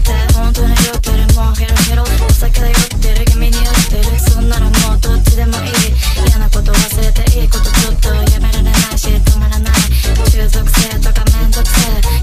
て本当に酔ってるもうヘロヘロお酒で酔ってる君に酔ってるそんなのもうどっちでもいい嫌なこと忘れていいことちょっとやめられないし止まらない中毒性とかめんどくせえ